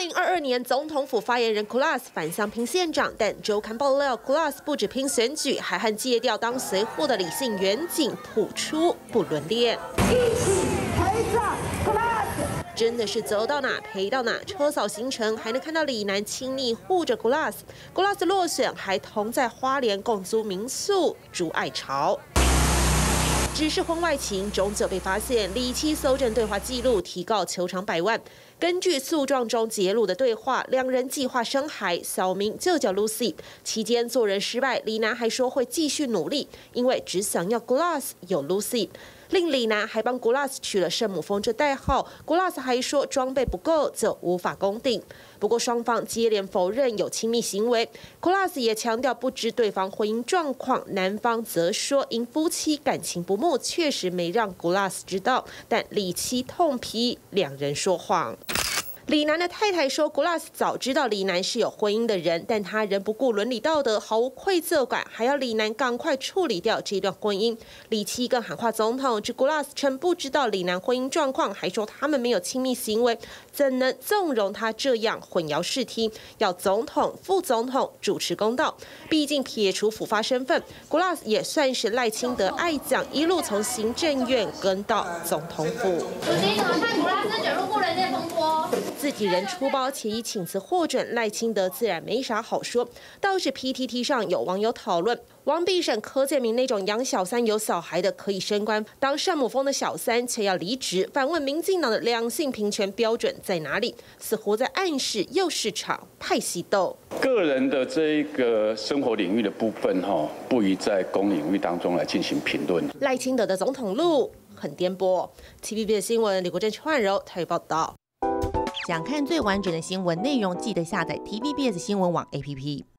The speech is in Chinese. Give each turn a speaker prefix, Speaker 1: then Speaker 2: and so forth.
Speaker 1: 2022年，总统府发言人 Kulas 反向拼县长，但周刊爆料 ，Kulas 不止拼选举，还和戒掉当随扈的李姓远景谱出不伦恋。一起陪着 Kulas， 真的是走到哪赔到哪。车扫行程，还能看到李楠亲昵护着 Kulas。Kulas 落选，还同在花莲共租民宿，逐爱巢。 只是婚外情，终究被发现。李妻搜证对话记录，提告求偿100万。根据诉状中揭露的对话，两人计划生孩，小名就叫 Lucy。期间做人失败，李楠还说会继续努力，因为只想要 Kulas 有 Lucy。 令李楠还帮 Kulas 取了圣母峰这代号 ，Kulas 还说装备不够就无法攻顶。不过双方接连否认有亲密行为 ，Kulas 也强调不知对方婚姻状况，男方则说因夫妻感情不睦，确实没让 Kulas 知道，但李妻痛批两人说谎。 李楠的太太说 ，Kulas 早知道李楠是有婚姻的人，但他仍不顾伦理道德，毫无愧疚感，还要李楠赶快处理掉这段婚姻。李妻更喊话总统，指 Kulas 称不知道李楠婚姻状况，还说他们没有亲密行为，怎能纵容他这样混淆视听？要总统、副总统主持公道。毕竟撇除腐发身份 ，Kulas 也算是赖清德爱将，一路从行政院跟到总统府。
Speaker 2: 主席怎么看 Kulas 卷入不伦恋风波？
Speaker 1: 自己人出包且已请辞获准，赖清德自然没啥好说。倒是 PTT 上有网友讨论，王必胜、柯建铭那种养小三有小孩的可以升官，当圣母峰的小三却要离职。反问民进党的两性平权标准在哪里？似乎在暗示又是场派系斗。
Speaker 3: 个人的这个生活领域的部分不宜在公领域当中来进行评论。
Speaker 1: 赖清德的总统路很颠簸。TVB 的新闻，李国珍、邱焕柔台北报道。
Speaker 4: 想看最完整的新闻内容，记得下载 TVBS 新闻网 APP。